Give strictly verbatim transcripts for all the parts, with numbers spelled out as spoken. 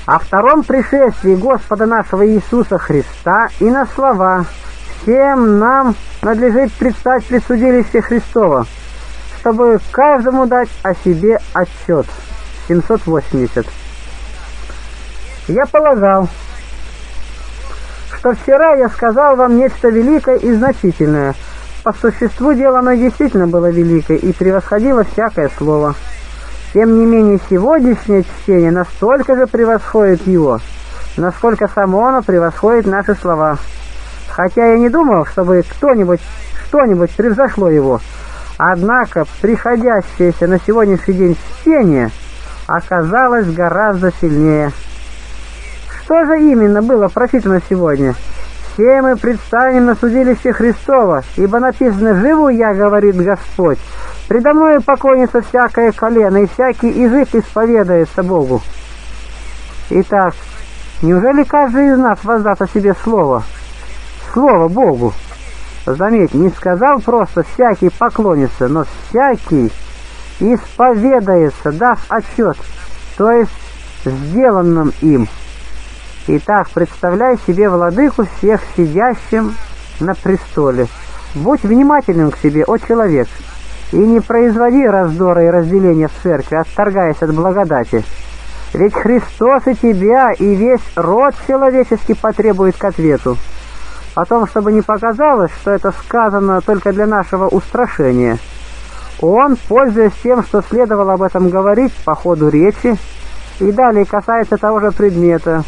о втором пришествии Господа нашего Иисуса Христа и на слова: «Всем нам надлежит предстать пред судилище Христово, чтобы каждому дать о себе отчет». семьсот восемьдесят. Я полагал, что вчера я сказал вам нечто великое и значительное. По существу дела оно действительно было великое и превосходило всякое слово. Тем не менее, сегодняшнее чтение настолько же превосходит его, насколько само оно превосходит наши слова. Хотя я не думал, чтобы кто-нибудь, что-нибудь превзошло его, однако приходящееся на сегодняшний день чтение оказалось гораздо сильнее. Что же именно было прочитано сегодня? «Все мы предстанем на судилище Христово, ибо написано: живу я, говорит Господь, предо мною поклонится всякое колено, и всякий язык исповедается Богу». Итак, неужели каждый из нас воздаст о себе слово? Слово Богу. Заметь, не сказал просто «всякий поклонится», но «всякий исповедается», даст отчет, то есть сделанным им. Итак, представляй себе владыку всех сидящим на престоле. Будь внимательным к себе, о человек, и не производи раздора и разделения в церкви, отторгаясь от благодати. Ведь Христос и тебя, и весь род человеческий потребует к ответу. Потом, чтобы не показалось, что это сказано только для нашего устрашения, он, пользуясь тем, что следовало об этом говорить по ходу речи, и далее касается того же предмета: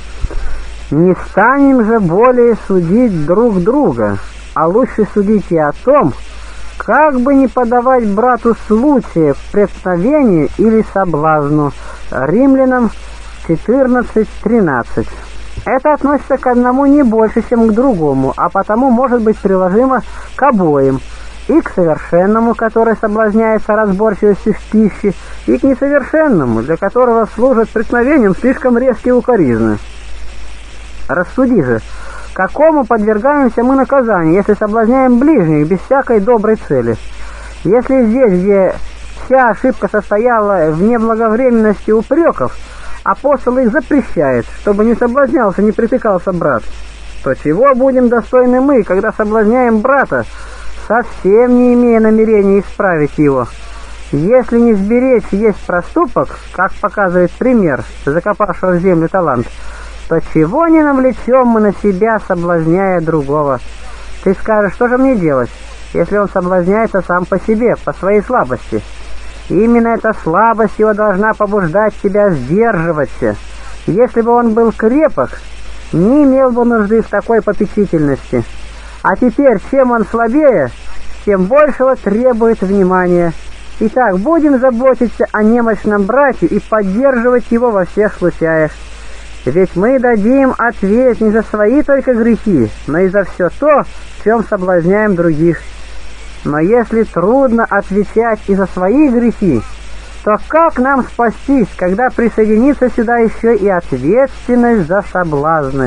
«Не станем же более судить друг друга, а лучше судите о том, как бы не подавать брату случая к преткновению или соблазну». Римлянам четырнадцать тринадцать. Это относится к одному не больше, чем к другому, а потому может быть приложимо к обоим: и к совершенному, который соблазняется разборчивостью в пище, и к несовершенному, для которого служат преткновением слишком резкие укоризны. Рассуди же, какому подвергаемся мы наказанию, если соблазняем ближних без всякой доброй цели? Если здесь, где вся ошибка состояла в неблаговременности упреков, апостол их запрещает, чтобы не соблазнялся, не притыкался брат, то чего будем достойны мы, когда соблазняем брата, совсем не имея намерения исправить его? Если не сберечь есть проступок, как показывает пример закопавшего в землю талант, то чего не навлечем мы на себя, соблазняя другого? Ты скажешь, что же мне делать, если он соблазняется сам по себе, по своей слабости? Именно эта слабость его должна побуждать тебя сдерживаться. Если бы он был крепок, не имел бы нужды в такой попечительности. А теперь, чем он слабее, тем большего требует внимания. Итак, будем заботиться о немощном брате и поддерживать его во всех случаях. Ведь мы дадим ответ не за свои только грехи, но и за все то, в чем соблазняем других. Но если трудно отвечать и за свои грехи, то как нам спастись, когда присоединится сюда еще и ответственность за соблазны?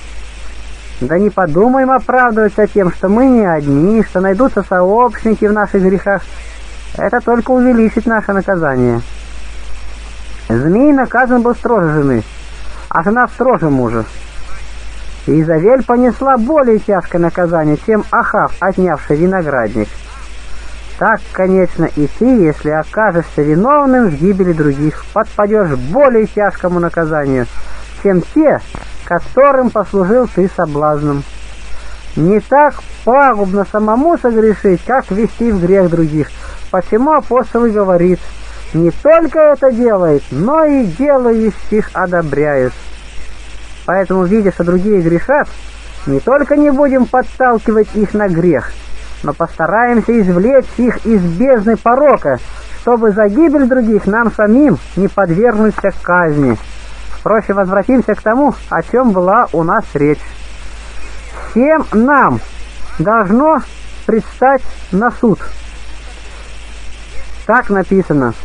Да не подумаем оправдываться тем, что мы не одни, что найдутся сообщники в наших грехах. Это только увеличит наше наказание. Змей наказан был строже жены, а жена строже мужа. Изавель понесла более тяжкое наказание, чем Ахав, отнявший виноградник. Так, конечно, и ты, если окажешься виновным в гибели других, подпадешь более тяжкому наказанию, чем те, которым послужил ты соблазном. Не так пагубно самому согрешить, как ввести в грех других. Почему апостол и говорит: не только это делает, но и делающих одобряют. Поэтому, видя, что другие грешат, не только не будем подталкивать их на грех, но постараемся извлечь их из бездны порока, чтобы за гибель других нам самим не подвергнуться казни. Впрочем, возвратимся к тому, о чем была у нас речь. Всем нам должно предстать на суд. Так написано.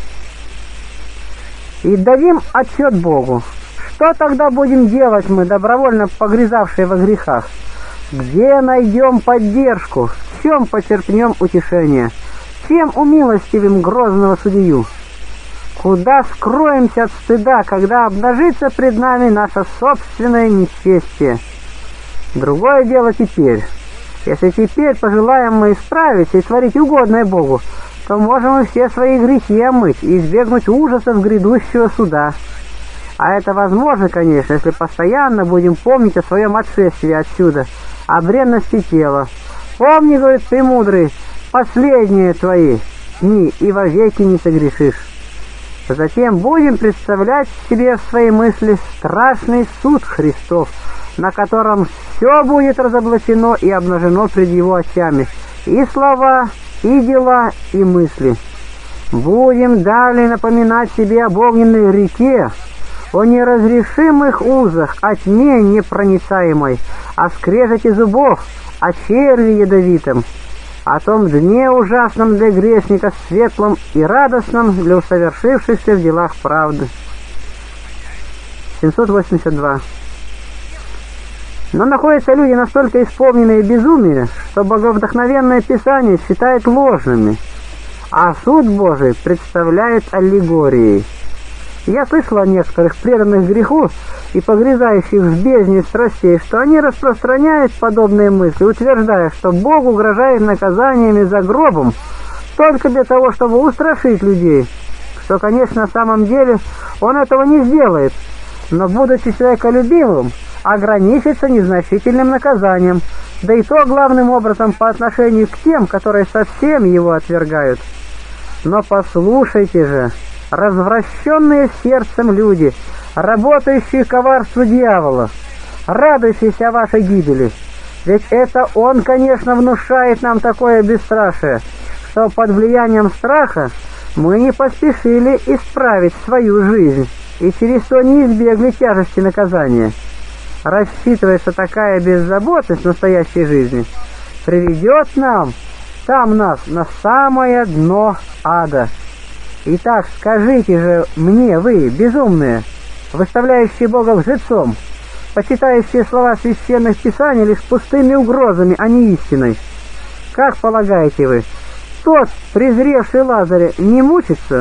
И дадим отчет Богу. Что тогда будем делать мы, добровольно погрязавшие во грехах? Где найдем поддержку? В чем почерпнем утешение? Чем умилостивим грозного судью? Куда скроемся от стыда, когда обнажится пред нами наше собственное нечестие? Другое дело теперь. Если теперь пожелаем мы исправиться и творить угодное Богу, то можем и все свои грехи омыть и избегнуть ужасов грядущего суда. А это возможно, конечно, если постоянно будем помнить о своем отшествии отсюда, о бренности тела. Помни, говорит Премудрый, последние твои дни, и вовеки не согрешишь. Затем будем представлять себе в своей мысли страшный суд Христов, на котором все будет разоблачено и обнажено пред Его очами, и слова, и дела, и мысли. Будем далее напоминать себе об огненной реке, о неразрешимых узах, о тьме непроницаемой, о скрежете зубов, о черве ядовитом, о том дне ужасном для грешника, светлом и радостном для усовершившихся в делах правды. семьсот восемьдесят два. Но находятся люди настолько исполненные безумия, что боговдохновенное Писание считает ложными, а суд Божий представляет аллегорией. Я слышал о некоторых преданных греху и погрязающих в бездне страстей, что они распространяют подобные мысли, утверждая, что Бог угрожает наказаниями за гробом только для того, чтобы устрашить людей, что, конечно, на самом деле Он этого не сделает, но, будучи человеколюбивым, ограничится незначительным наказанием, да и то главным образом по отношению к тем, которые совсем Его отвергают. Но послушайте же, развращенные сердцем люди, работающие коварству дьявола, радующиеся о вашей гибели, ведь это он, конечно, внушает нам такое бесстрашие, что под влиянием страха мы не поспешили исправить свою жизнь и через то не избегли тяжести наказания. Рассчитывается такая беззаботность настоящей жизни приведет нам, там нас, на самое дно ада. Итак, скажите же мне, вы, безумные, выставляющие Бога лжецом, почитающие слова священных писаний лишь пустыми угрозами, а не истиной, как полагаете вы, тот, презревший Лазаря, не мучится?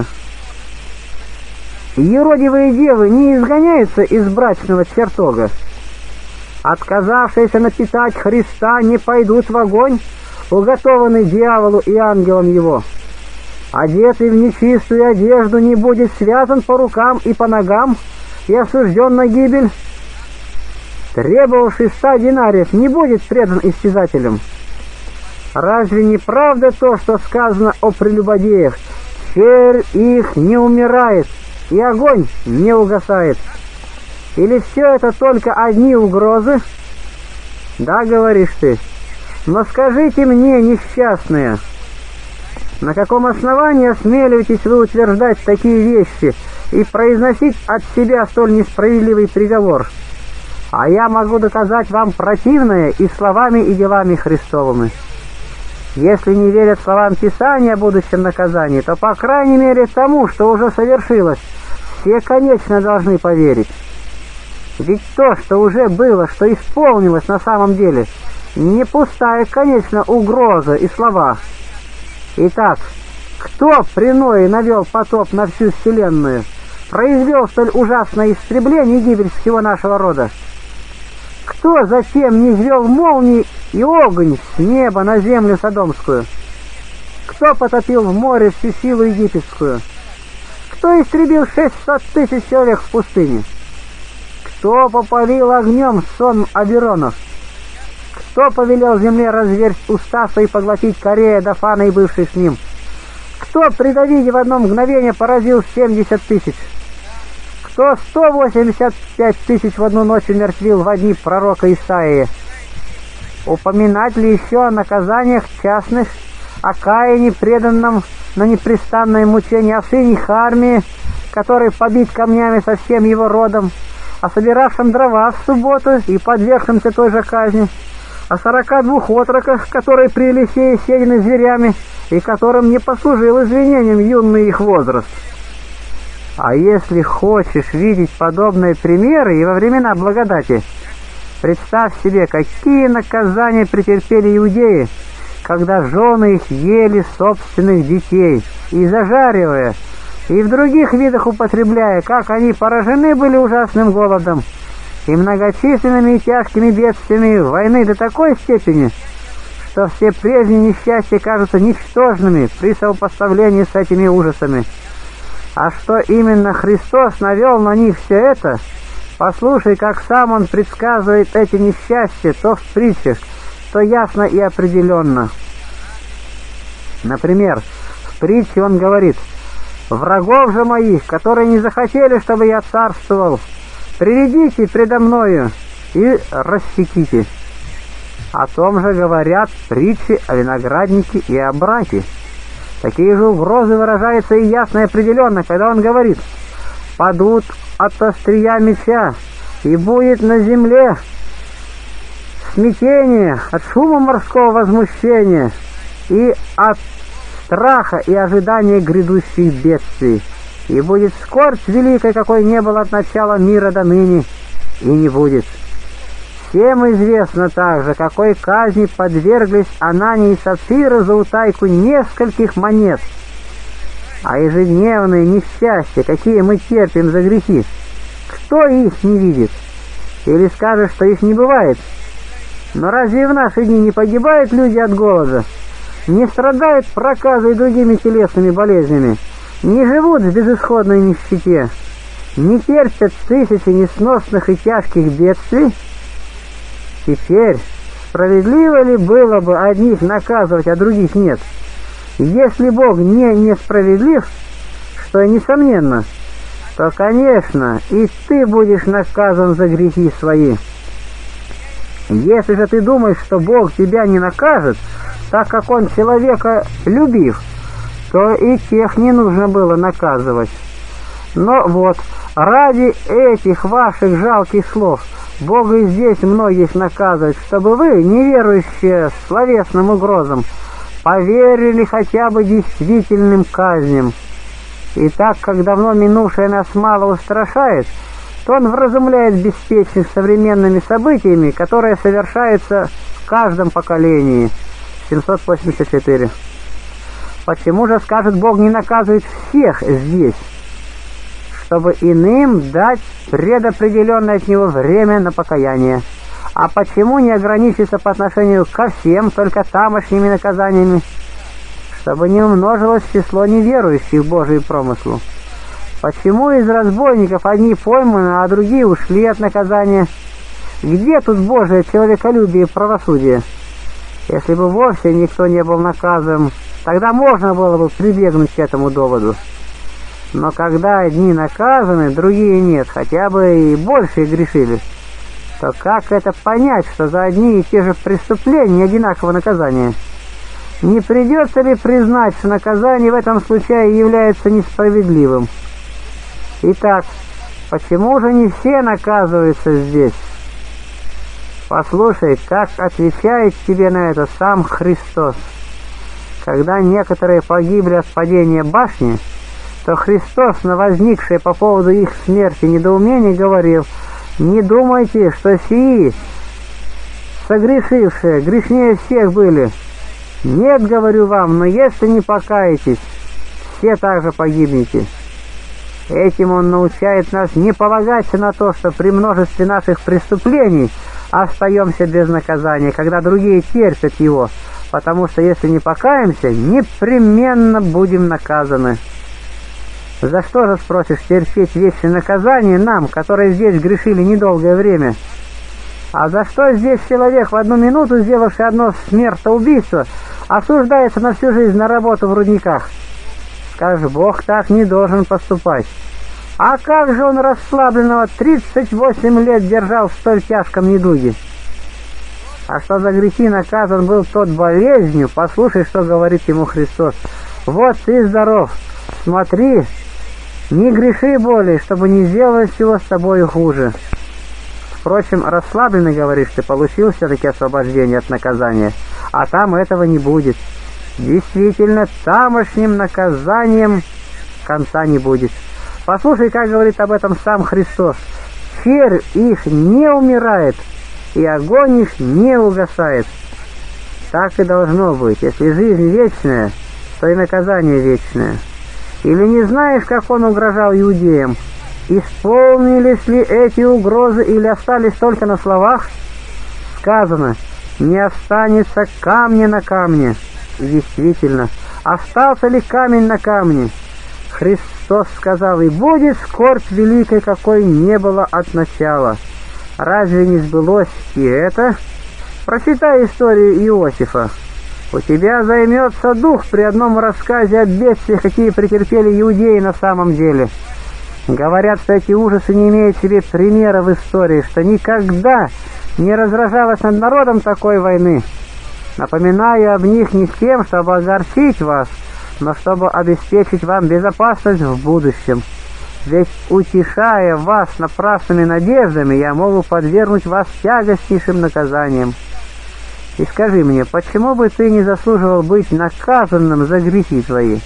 Еродивые девы не изгоняются из брачного чертога? Отказавшиеся напитать Христа не пойдут в огонь, уготованный дьяволу и ангелам его? Одетый в нечистую одежду не будет связан по рукам и по ногам и осужден на гибель? Требовавший ста динариев не будет предан истязателям? Разве не правда то, что сказано о прелюбодеях? Червь их не умирает, и огонь не угасает. Или все это только одни угрозы? Да, говоришь ты, но скажите мне, несчастные, на каком основании осмеливаетесь вы утверждать такие вещи и произносить от себя столь несправедливый приговор? А я могу доказать вам противное и словами, и делами Христовыми. Если не верят словам Писания о будущем наказании, то, по крайней мере, тому, что уже совершилось, все, конечно, должны поверить. Ведь то, что уже было, что исполнилось на самом деле, не пустая, конечно, угроза и слова. Итак, кто при Ное навел потоп на всю вселенную, произвел столь ужасное истребление и гибель всего нашего рода? Кто затем не извел молнии и огонь с неба на землю Содомскую? Кто потопил в море всю силу египетскую? Кто истребил шестьсот тысяч человек в пустыне? Кто попалил огнем сон Аберонов? Кто повелел земле разверзть уста свои и поглотить Корея, Дафана и бывший с ним? Кто при Давиде в одно мгновение поразил семьдесят тысяч? Кто сто восемьдесят пять тысяч в одну ночь умертвил во дни пророка Исаии? Упоминать ли еще о наказаниях частных, о Каине, преданном на непрестанное мучение, о сыне Харме, который побит камнями со всем его родом, о собиравшем дрова в субботу и подвергшемся той же казни, о сорока двух отроках, которые при Елисее съедены зверями и которым не послужил извинением юный их возраст? А если хочешь видеть подобные примеры и во времена благодати, представь себе, какие наказания претерпели иудеи, когда жены их ели собственных детей и, зажаривая, и в других видах употребляя, как они поражены были ужасным голодом и многочисленными и тяжкими бедствиями войны до такой степени, что все прежние несчастья кажутся ничтожными при сопоставлении с этими ужасами. А что именно Христос навел на них все это, послушай, как сам Он предсказывает эти несчастья то в притчах, то ясно и определенно. Например, в притче Он говорит: «Врагов же моих, которые не захотели, чтобы я царствовал, приведите предо мною и рассеките». О том же говорят притчи о винограднике и о браке. Такие же угрозы выражаются и ясно и определенно, когда Он говорит: «Падут от острия меча, и будет на земле смятение от шума морского возмущения и от страха и ожидания грядущих бедствий, и будет скорбь великой, какой не было от начала мира до ныне, и не будет». Всем известно также, какой казни подверглись Анания и Сапфира за утайку нескольких монет. А ежедневные несчастья, какие мы терпим за грехи, кто их не видит? Или скажет, что их не бывает? Но разве в наши дни не погибают люди от голода, не страдают проказой и другими телесными болезнями, не живут в безысходной нищете, не терпят тысячи несносных и тяжких бедствий? Теперь, справедливо ли было бы одних наказывать, а других нет? Если Бог не несправедлив, что и несомненно, то, конечно, и ты будешь наказан за грехи свои. Если же ты думаешь, что Бог тебя не накажет, так как Он человека любив, то и тех не нужно было наказывать. Но вот, ради этих ваших жалких слов Бог и здесь многих наказывает, чтобы вы, неверующие словесным угрозам, поверили хотя бы действительным казням. И так как давно минувшее нас мало устрашает, то Он вразумляет беспечных современными событиями, которые совершаются в каждом поколении. семьсот восемьдесят четыре. Почему же, скажет Бог, не наказывает всех здесь? Чтобы иным дать предопределенное от Него время на покаяние. А почему не ограничиться по отношению ко всем только тамошними наказаниями? Чтобы не умножилось число неверующих в Божий промыслу. Почему из разбойников одни пойманы, а другие ушли от наказания? Где тут Божие человеколюбие и правосудие? Если бы вовсе никто не был наказан, тогда можно было бы прибегнуть к этому доводу. Но когда одни наказаны, другие нет, хотя бы и больше грешили, то как это понять, что за одни и те же преступления одинаково наказание? Не придется ли признать, что наказание в этом случае является несправедливым? Итак, почему же не все наказываются здесь? Послушай, как отвечает тебе на это сам Христос. Когда некоторые погибли от падения башни, то Христос на возникшее по поводу их смерти недоумение говорил: «Не думайте, что сии, согрешившие, грешнее всех были. Нет, говорю вам, но если не покаетесь, все также погибнете». Этим Он научает нас не полагаться на то, что при множестве наших преступлений остаемся без наказания, когда другие терпят его, потому что если не покаемся, непременно будем наказаны. За что же, спросишь, терпеть вечное наказание нам, которые здесь грешили недолгое время? А за что здесь человек, в одну минуту сделавший одно смертоубийство, осуждается на всю жизнь на работу в рудниках? Скажешь, Бог так не должен поступать. А как же Он расслабленного тридцать восемь лет держал в столь тяжком недуге? А что за грехи наказан был тот болезнью, послушай, что говорит ему Христос. Вот ты здоров, смотри, не греши более, чтобы не сделать всего с тобою хуже. Впрочем, расслабленный, говоришь, ты получил все-таки освобождение от наказания, а там этого не будет. Действительно, тамошним наказанием конца не будет. Послушай, как говорит об этом сам Христос. Червь их не умирает, и огонь их не угасает. Так и должно быть. Если жизнь вечная, то и наказание вечное. Или не знаешь, как он угрожал иудеям? Исполнились ли эти угрозы или остались только на словах? Сказано: не останется камня на камне. И действительно, остался ли камень на камне? Христос сказал: и будет скорбь великой, какой не было от начала. Разве не сбылось и это? Прочитай историю Иосифа. У тебя займется дух при одном рассказе о бедствиях, какие претерпели иудеи на самом деле. Говорят, что эти ужасы не имеют себе примера в истории, что никогда не разражалось над народом такой войны. Напоминаю об них не с тем, чтобы огорчить вас, но чтобы обеспечить вам безопасность в будущем. Ведь, утешая вас напрасными надеждами, я могу подвергнуть вас тягостнейшим наказаниям. И скажи мне, почему бы ты не заслуживал быть наказанным за грехи твои?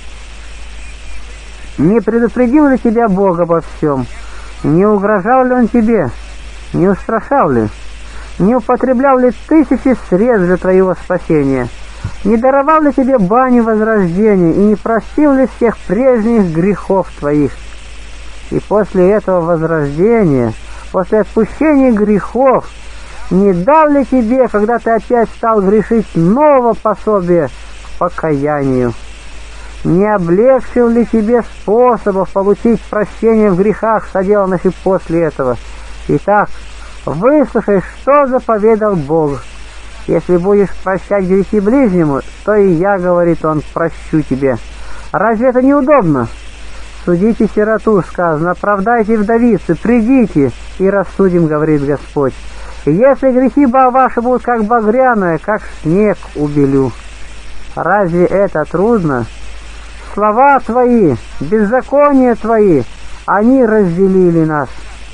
Не предупредил ли тебя Бог обо всем? Не угрожал ли Он тебе? Не устрашал ли? Не употреблял ли тысячи средств для твоего спасения? Не даровал ли тебе баню возрождения и не простил ли всех прежних грехов твоих? И после этого возрождения, после отпущения грехов, не дал ли тебе, когда ты опять стал грешить, нового пособия к покаянию? Не облегчил ли тебе способов получить прощение в грехах, соделанных и после этого? Итак, выслушай, что заповедал Бог. Если будешь прощать грехи ближнему, то и я, говорит Он, прощу тебе. Разве это неудобно? Судите сироту, сказано, оправдайте вдовицу, придите и рассудим, говорит Господь. И если грехи ваши будут как багряное, как снег убелю. Разве это трудно? Слова твои, беззакония твои, они разделили нас.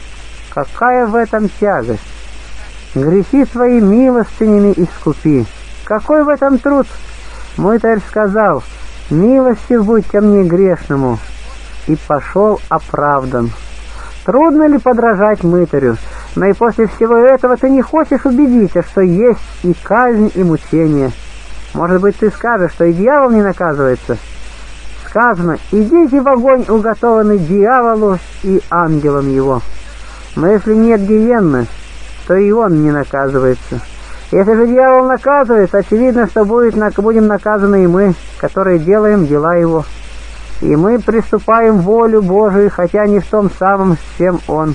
Какая в этом тягость? Грехи твои милостынями искупи. Какой в этом труд? Мытарь сказал: милостив будь ко мне грешному, и пошел оправдан. Трудно ли подражать мытарю? Но и после всего этого ты не хочешь убедиться, что есть и казнь, и мучение. Может быть, ты скажешь, что и дьявол не наказывается? Сказано: идите в огонь, уготованный дьяволу и ангелам его. Но если нет гиенны, то и он не наказывается. Если же дьявол наказывается, очевидно, что будет, будем наказаны и мы, которые делаем дела его. И мы приступаем волю Божию, хотя не в том самом, с чем он.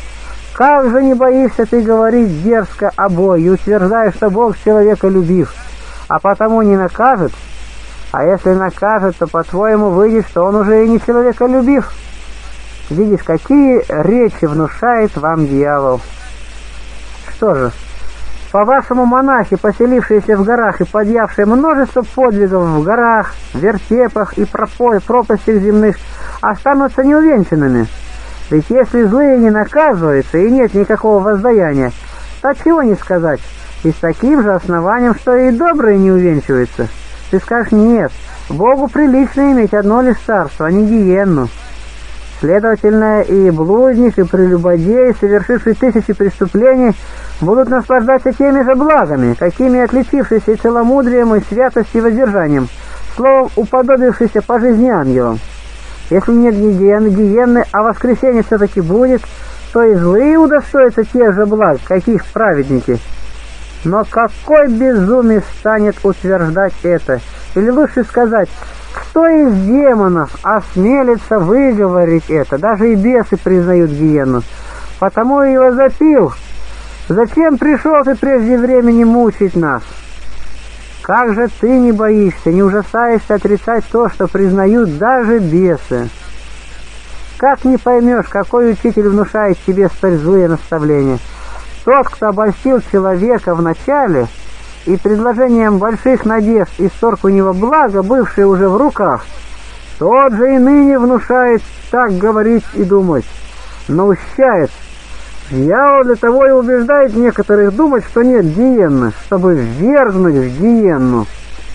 Как же не боишься ты говорить дерзко о Боге, утверждая, что Бог человека любив, а потому не накажет? А если накажет, то, по-твоему, выйдет, что он уже и не человеколюбив. Видишь, какие речи внушает вам дьявол. Что же, по-вашему, монахи, поселившиеся в горах и подъявшие множество подвигов в горах, вертепах и пропастях земных, останутся неувенчанными? Ведь если злые не наказываются и нет никакого воздаяния, то чего не сказать, и с таким же основанием, что и добрые не увенчиваются. Ты скажешь: нет, Богу прилично иметь одно лишь царство, а не гиенну. Следовательно, и блудник, и прелюбодей, совершивший тысячи преступлений, будут наслаждаться теми же благами, какими отличившиеся и целомудрием, и святостью, и воздержанием, словом, уподобившиеся по жизни ангелам. Если нет гиены, гиены, а воскресенье все-таки будет, то и злые удостоятся тех же благ, каких праведники. Но какой безумец станет утверждать это? Или лучше сказать, кто из демонов осмелится выговорить это? Даже и бесы признают гиену. Потому и его запил. Зачем пришел ты прежде времени мучить нас? Как же ты не боишься, не ужасаешься отрицать то, что признают даже бесы? Как не поймешь, какой учитель внушает тебе столь злые наставления? Тот, кто обольстил человека вначале и предложением больших надежд исторг у него благо, бывшее уже в руках, тот же и ныне внушает так говорить и думать, наущает. Дьявол для того и убеждает некоторых думать, что нет гиенны, чтобы ввергнуть в гиенну.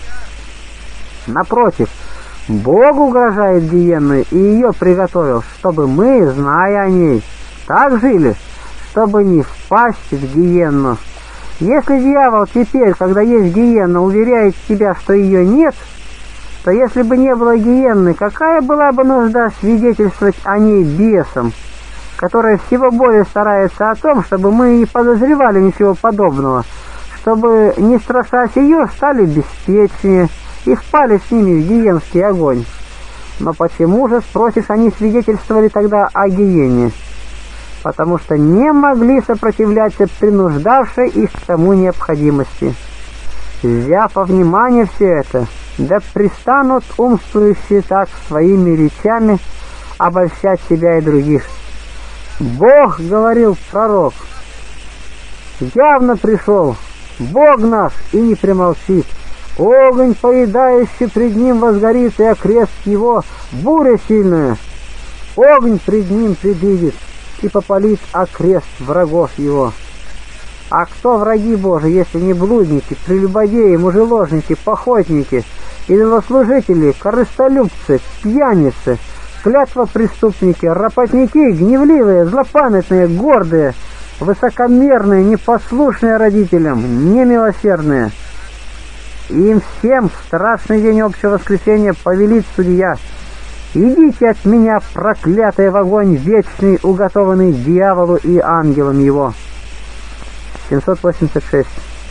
Напротив, Бог угрожает гиенной и ее приготовил, чтобы мы, зная о ней, так жили, чтобы не впасть в гиенну. Если дьявол теперь, когда есть гиенна, уверяет тебя, что ее нет, что если бы не было гиенны, какая была бы нужда свидетельствовать о ней бесам, которые всего более стараются о том, чтобы мы не подозревали ничего подобного, чтобы, не страшась ее, стали беспечнее и впали с ними в гиенский огонь. Но почему же, спросишь, они свидетельствовали тогда о гиене? Потому что не могли сопротивляться принуждавшей их к тому необходимости. Взяв во внимание все это, да пристанут умствующие так своими речами обольщать себя и других. Бог, говорил пророк, явно пришел, Бог наш, и не примолчит. Огонь, поедающий пред ним, возгорит, и окрест его буря сильная. Огонь пред ним предвидит и попалит окрест врагов его. А кто враги Божии, если не блудники, прелюбодеи, мужеложники, похотники, идолослужители, корыстолюбцы, пьяницы, клятвопреступники, ропотники, гневливые, злопамятные, гордые, высокомерные, непослушные родителям, немилосердные? Им всем в страшный день общего воскресения повелит судья: «Идите от меня, проклятые, в огонь вечный, уготованный дьяволу и ангелам его». семьсот восемьдесят шесть.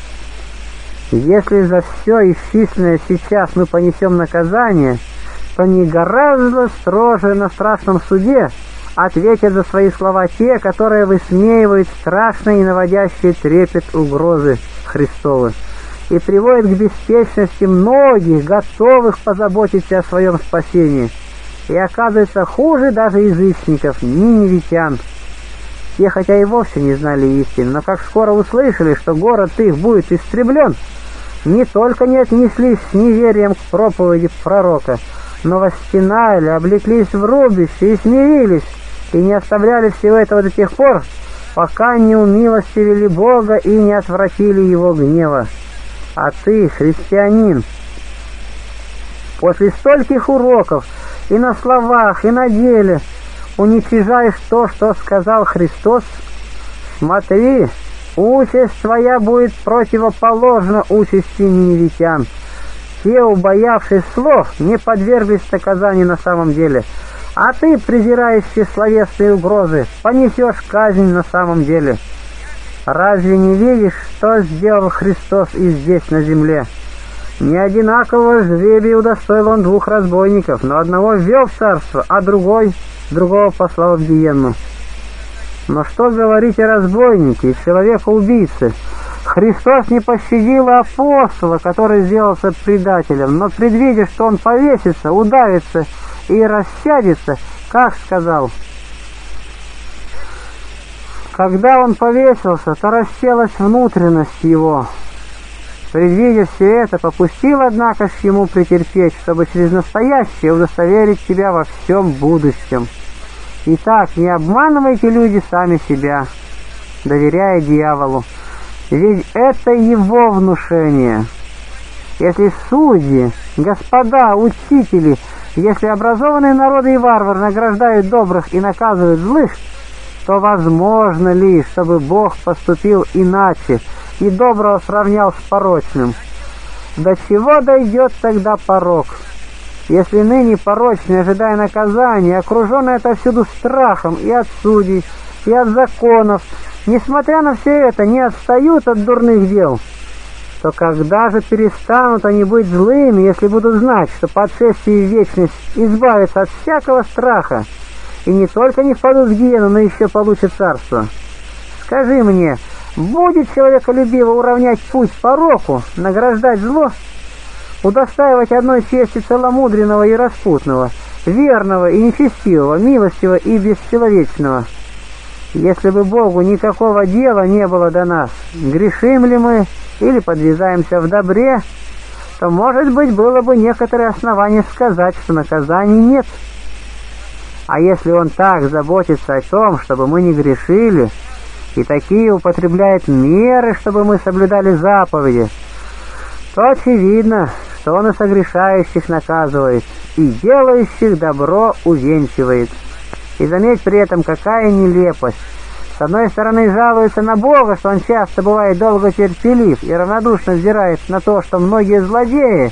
Если за все исчисленное сейчас мы понесем наказание, то не гораздо строже на страшном суде ответят за свои слова те, которые высмеивают страшные и наводящие трепет угрозы Христовы и приводят к беспечности многих, готовых позаботиться о своем спасении, и оказывается хуже даже язычников, ниневитян. Те, хотя и вовсе не знали истины, но как скоро услышали, что город их будет истреблен, не только не отнеслись с неверием к проповеди пророка, но восстенали, облеклись в рубище и смирились, и не оставляли всего этого до тех пор, пока не умилостивили Бога и не отвратили его гнева. А ты, христианин, после стольких уроков и на словах, и на деле уничижаешь то, что сказал Христос, смотри, участь твоя будет противоположна участи ниневитян. Те, убоявшись слов, не подверглись наказанию на самом деле, а ты, презирающий словесные угрозы, понесешь казнь на самом деле. Разве не видишь, что сделал Христос и здесь, на земле? Не одинакового жребия удостоил он двух разбойников, но одного ввел в царство, а другой, другого послал в гиенну. Но что говорить о разбойнике и человека-убийце? Христос не пощадил апостола, который сделался предателем, но, предвидя, что он повесится, удавится и рассядется, как сказал: когда он повесился, то расселась внутренность его. Предвидя все это, попустил, однако ж ему претерпеть, чтобы через настоящее удостоверить себя во всем будущем. Итак, не обманывайте, люди, сами себя, доверяя дьяволу, ведь это его внушение. Если судьи, господа, учители, если образованные народы и варвары награждают добрых и наказывают злых, то возможно ли, чтобы Бог поступил иначе и доброго сравнял с порочным? До чего дойдет тогда порок? Если ныне порочные, ожидая наказания, окруженные отовсюду страхом и от судей, и от законов, несмотря на все это, не отстают от дурных дел, то когда же перестанут они быть злыми, если будут знать, что по отшествии в вечность избавятся от всякого страха, и не только не впадут в гиену, но еще получат царство? Скажи мне, будет человеколюбиво уравнять путь пороку, награждать зло, удостаивать одной чести целомудренного и распутного, верного и нечестивого, милостивого и бесчеловечного? Если бы Богу никакого дела не было до нас, грешим ли мы или подвязаемся в добре, то, может быть, было бы некоторое основание сказать, что наказаний нет. А если Он так заботится о том, чтобы мы не грешили, и такие употребляет меры, чтобы мы соблюдали заповеди, то очевидно, что Он и согрешающих наказывает, и делающих добро увенчивает. И заметь при этом, какая нелепость. С одной стороны, жалуется на Бога, что Он часто бывает долго терпелив и равнодушно взирает на то, что многие злодеи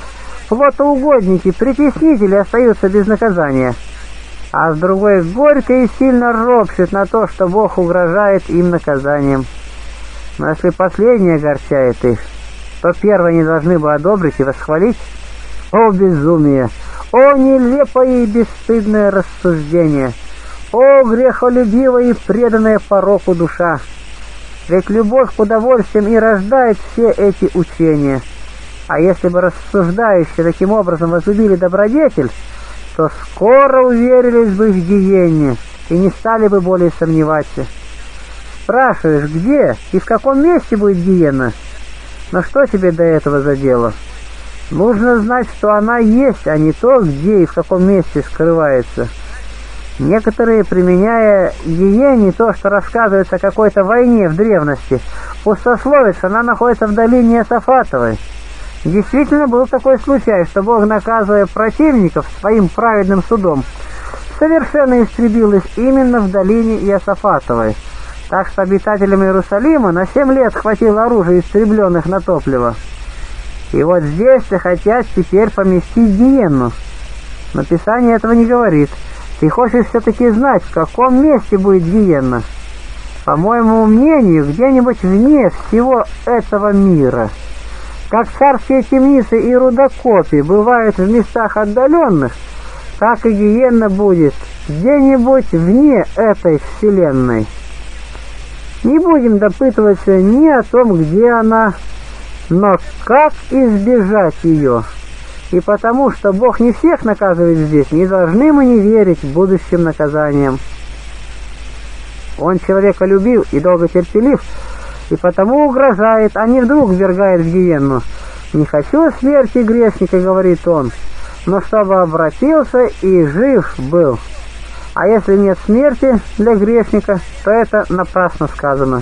плотоугодники, притеснители остаются без наказания, а с другой горько и сильно ропщет на то, что Бог угрожает им наказанием. Но если последнее огорчает их, то первое они должны бы одобрить и восхвалить. О безумие! О нелепое и бесстыдное рассуждение! О грехолюбивая и преданная пороку душа! Ведь любовь к удовольствиям и рождает все эти учения. А если бы рассуждающие таким образом возлюбили добродетель, то скоро уверились бы в гиенне и не стали бы более сомневаться. Спрашиваешь, где и в каком месте будет гиенна? Но что тебе до этого за дело? Нужно знать, что она есть, а не то, где и в каком месте скрывается. Некоторые, применяя гиене то, что рассказывается о какой-то войне в древности, пустословят, что она находится в долине Иосафатовой. Действительно был такой случай, что Бог, наказывая противников своим праведным судом, совершенно истребил их именно в долине Иосафатовой. Так что обитателям Иерусалима на семь лет хватило оружия, истребленных на топливо. И вот здесь-то хотят теперь поместить гиенну. Но Писание этого не говорит. Ты хочешь все-таки знать, в каком месте будет гиенна? По моему мнению, где-нибудь вне всего этого мира. Как царские темницы и рудокопи бывают в местах отдаленных, так и гиенна будет где-нибудь вне этой вселенной. Не будем допытываться ни о том, где она, но как избежать ее. И потому, что Бог не всех наказывает здесь, не должны мы не верить будущим наказаниям. Он человеколюбив и долготерпелив, и потому угрожает, а не вдруг ввергает в гиенну. «Не хочу смерти грешника, — говорит он, — но чтобы обратился и жив был». А если нет смерти для грешника, то это напрасно сказано.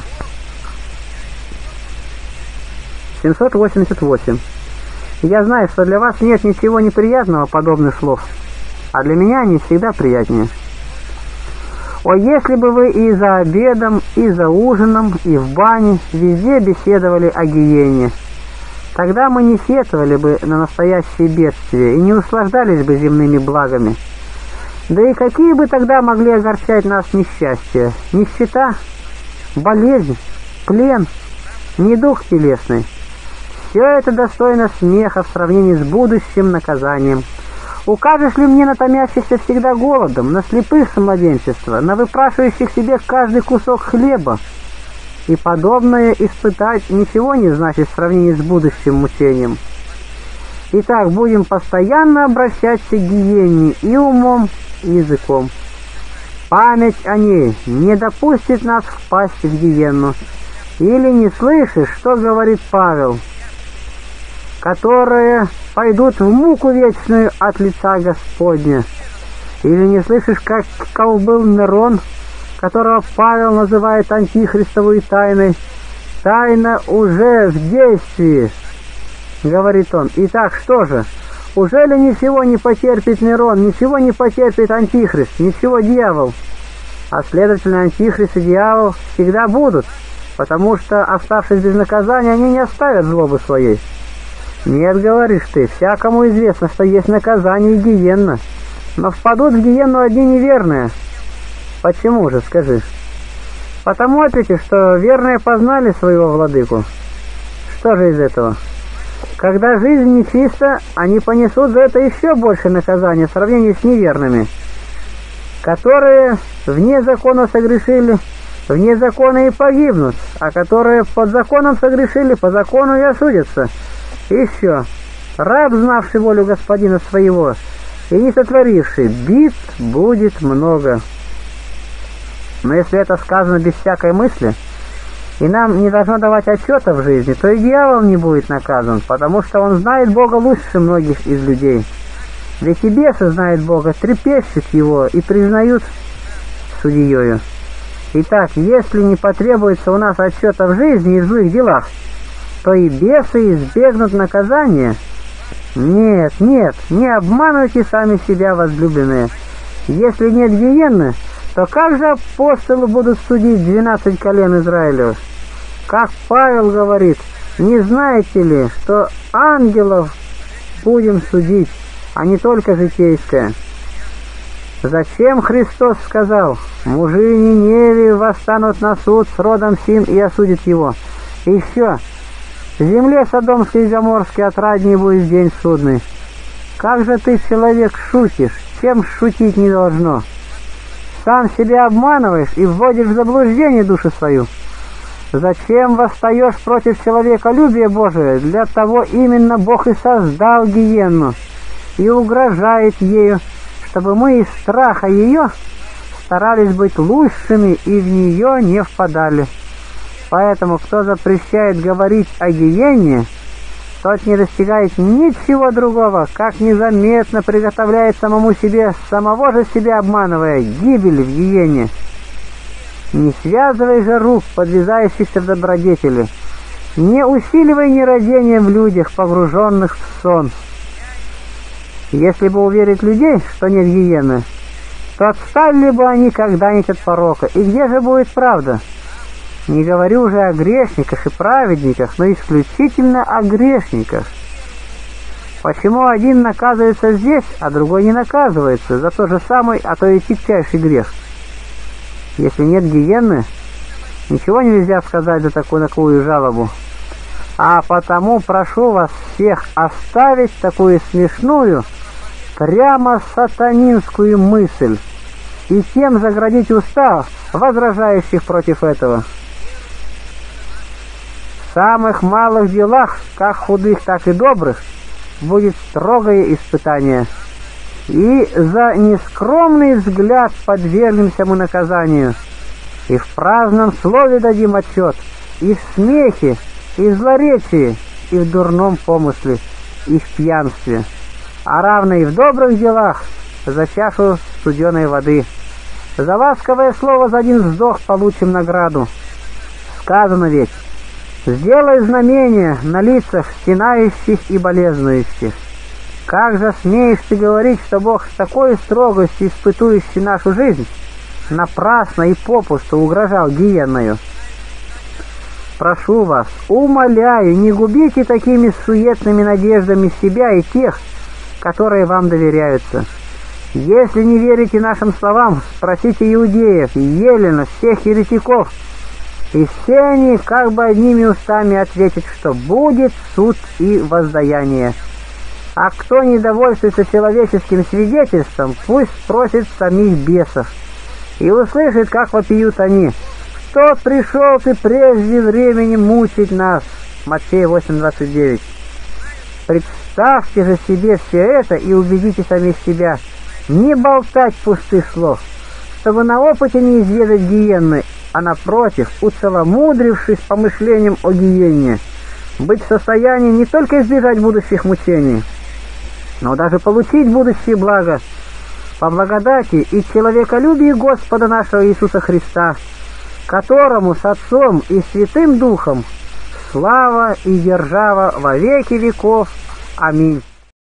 семьсот восемьдесят восемь. Я знаю, что для вас нет ничего неприятного подобных слов, а для меня они всегда приятнее. О, если бы вы и за обедом, и за ужином, и в бане везде беседовали о гиене, тогда мы не сетовали бы на настоящее бедствие и не услаждались бы земными благами. Да и какие бы тогда могли огорчать нас несчастья? Нищета, болезнь, плен, недуг телесный. Все это достойно смеха в сравнении с будущим наказанием. Укажешь ли мне на томящихся всегда голодом, на слепых с младенчества, на выпрашивающих себе каждый кусок хлеба? И подобное испытать ничего не значит в сравнении с будущим мучением. Итак, будем постоянно обращаться к гиене и умом, и языком. Память о ней не допустит нас впасть в гиенну. Или не слышишь, что говорит Павел, которые пойдут в муку вечную от лица Господня? Или не слышишь, как был Нерон, которого Павел называет антихристовой тайной? Тайна уже в действии, говорит он. Итак, что же? Уже ли ничего не потерпит Нерон, ничего не потерпит антихрист, ничего дьявол? А следовательно, антихрист и дьявол всегда будут, потому что, оставшись без наказания, они не оставят злобы своей. Нет, говоришь ты, всякому известно, что есть наказание и гиенна, но впадут в гиенну одни неверные. Почему же, скажи? Потому, ответишь, что верные познали своего владыку. Что же из этого? Когда жизнь нечиста, они понесут за это еще больше наказания в сравнении с неверными, которые вне закона согрешили, вне закона и погибнут, а которые под законом согрешили, по закону и осудятся. Еще раб, знавший волю господина своего и не сотворивший, бит будет много. Но если это сказано без всякой мысли, и нам не должно давать отчета в жизни, то и дьявол не будет наказан, потому что он знает Бога лучше многих из людей. Ведь и бесы знают Бога, трепещут Его и признают судьею. Итак, если не потребуется у нас отчета в жизни и в злых делах, то и бесы избегнут наказания. Нет, нет, не обманывайте сами себя, возлюбленные. Если нет гиенны, то как же апостолы будут судить двенадцать колен Израилевых? Как Павел говорит, не знаете ли, что ангелов будем судить, а не только житейское. Зачем Христос сказал: «Мужи Ниневии восстанут на суд с родом сим и осудят его»? И еще: «Земле Содомской и Гоморской отрадней будет день судный». Как же ты, человек, шутишь, чем шутить не должно? Сам себя обманываешь и вводишь в заблуждение душу свою. Зачем восстаешь против человеколюбия Божия? Для того именно Бог и создал гиенну и угрожает ею, чтобы мы из страха ее старались быть лучшими и в нее не впадали. Поэтому, кто запрещает говорить о гиенне, тот не достигает ничего другого, как незаметно приготовляет самому себе, самого же себя обманывая, гибель в гиене. Не связывай же рук, подвязающихся в добродетели, не усиливай нерадение в людях, погруженных в сон. Если бы уверить людей, что нет гиены, то отстали бы они когда-нибудь от порока. И где же будет правда? Не говорю уже о грешниках и праведниках, но исключительно о грешниках. Почему один наказывается здесь, а другой не наказывается за тот же самый, а то и тягчайший грех? Если нет гиены, ничего нельзя сказать за такую такую жалобу. А потому прошу вас всех оставить такую смешную, прямо сатанинскую мысль и тем заградить уста возражающих против этого. В самых малых делах, как худых, так и добрых, будет строгое испытание, и за нескромный взгляд подвергнемся мы наказанию, и в праздном слове дадим отчет, и в смехе, и в злоречии, и в дурном помысле, и в пьянстве, а равно и в добрых делах за чашу студеной воды. За ласковое слово, за один вздох получим награду. Сказано ведь: «Сделай знамение на лицах стенающих и болезнующих». Как же смеешь ты говорить, что Бог с такой строгостью, испытующий нашу жизнь, напрасно и попусту угрожал гиенною? Прошу вас, умоляю, не губите такими суетными надеждами себя и тех, которые вам доверяются. Если не верите нашим словам, спросите иудеев, еленов, всех еретиков, и все они как бы одними устами ответят, что будет суд и воздаяние. А кто не довольствуется человеческим свидетельством, пусть спросит самих бесов, и услышит, как вопиют они: «Кто пришел ты прежде времени мучить нас?» Матфея восемь двадцать девять. Представьте же себе все это и убедите самих себя не болтать пустых слов, чтобы на опыте не изведать гиенны, а напротив, уцеломудрившись помышлением о гиенне, быть в состоянии не только избежать будущих мучений, но даже получить будущее благо по благодати и человеколюбию Господа нашего Иисуса Христа, которому с Отцом и Святым Духом слава и держава во веки веков. Аминь.